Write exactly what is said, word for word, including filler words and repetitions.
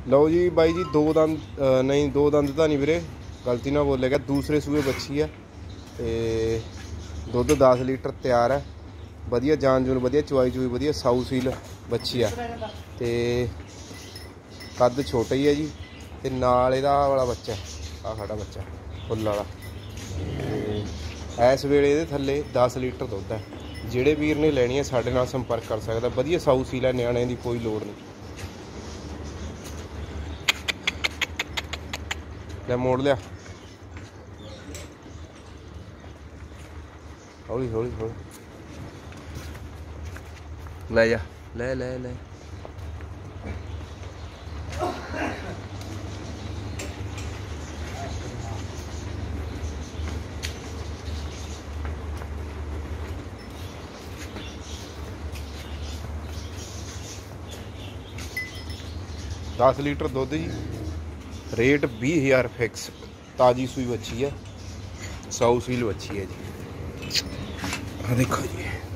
लो जी by जी दो दंद नहीं दो दंद तो नहीं वीरे गलती ना बोले गया दूसरे सूए बच्ची है तो दुध दस लीटर तैयार है वधिया जान जून वधिया चवाई चुई वधिया साऊ सील बच्ची है तो कद छोटा ही है जी तो नाल इहदा वाला बच्चा आ खड़ा बच्चा फुल वाला इस वेले इहदे थल्ले दस लीटर दुध है जिहड़े वीर ने लैनी है साडे नाल संपर्क कर सकदा वधिया साऊ सील है न्याणे की कोई लोड़ नहीं ले मोड़ लिया हौली हौली हौली ले जा ले ले ले दस लीटर दुध जी रेट भी हज़ार फिक्स ताज़ी सूई बच्ची है साऊ सील बच्ची है जी हाँ देखो जी।